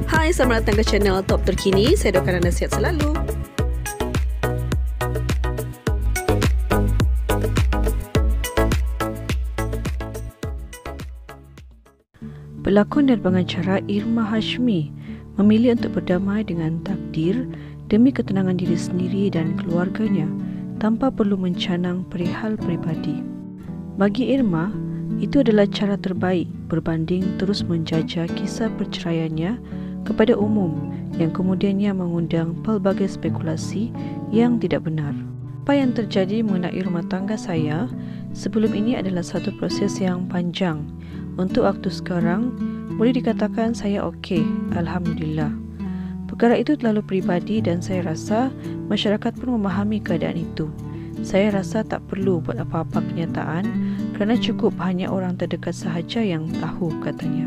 Hai, selamat datang ke channel Top Terkini. Saya doakan anda sihat selalu. Pelakon dan pengacara Irma Hashmi memilih untuk berdamai dengan takdir demi ketenangan diri sendiri dan keluarganya tanpa perlu mencanang perihal peribadi. Bagi Irma, itu adalah cara terbaik berbanding terus menjajah kisah perceraiannya kepada umum yang kemudiannya mengundang pelbagai spekulasi yang tidak benar. Apa yang terjadi mengenai rumah tangga saya sebelum ini adalah satu proses yang panjang. Untuk waktu sekarang, boleh dikatakan saya okey, Alhamdulillah. Perkara itu terlalu peribadi dan saya rasa masyarakat pun memahami keadaan itu. Saya rasa tak perlu buat apa-apa kenyataan kerana cukup hanya orang terdekat sahaja yang tahu, katanya.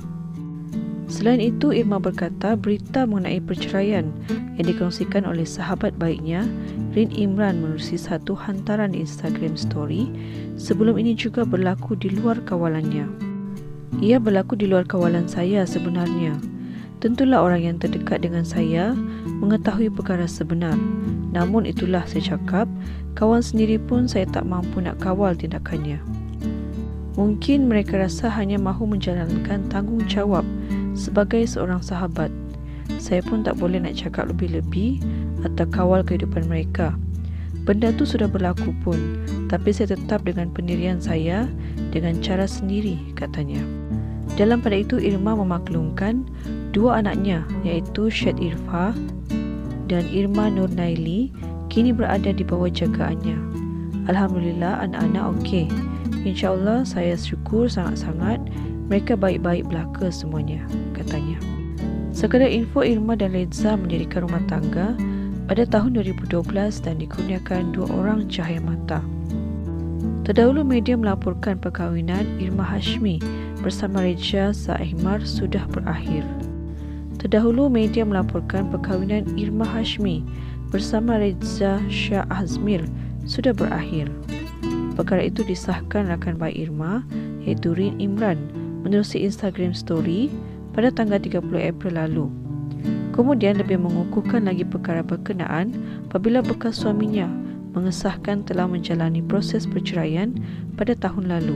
Selain itu, Irma berkata berita mengenai perceraian yang dikongsikan oleh sahabat baiknya, Rin Imran, menerusi satu hantaran di Instagram story, sebelum ini juga berlaku di luar kawalannya. Ia berlaku di luar kawalan saya sebenarnya. Tentulah orang yang terdekat dengan saya mengetahui perkara sebenar. Namun itulah saya cakap, kawan sendiri pun saya tak mampu nak kawal tindakannya. Mungkin mereka rasa hanya mahu menjalankan tanggungjawab sebagai seorang sahabat. Saya pun tak boleh nak cakap lebih-lebih atau kawal kehidupan mereka. Benda tu sudah berlaku pun, tapi saya tetap dengan pendirian saya dengan cara sendiri, katanya. Dalam pada itu, Irma memaklumkan dua anaknya iaitu Syed Irfa dan Irma Nur Naili kini berada di bawah jagaannya. Alhamdulillah, anak-anak okey. InsyaAllah saya syukur sangat-sangat mereka baik-baik belaka semuanya, katanya. Sekadar info, Irma dan Reza mendirikan rumah tangga pada tahun 2012 dan dikurniakan 2 orang cahaya mata. Terdahulu media melaporkan perkahwinan Irma Hashmi bersama Reza Saihmar sudah berakhir. Terdahulu media melaporkan perkahwinan Irma Hashmi bersama Reza Shah Azmir sudah berakhir. Perkara itu disahkan rakan baik Irma iaitu Rin Imran menerusi Instagram story pada tanggal 30 April lalu. Kemudian lebih mengukuhkan lagi perkara berkenaan apabila bekas suaminya mengesahkan telah menjalani proses perceraian pada tahun lalu.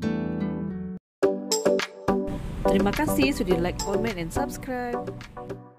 Terima kasih sudah like, comment and subscribe.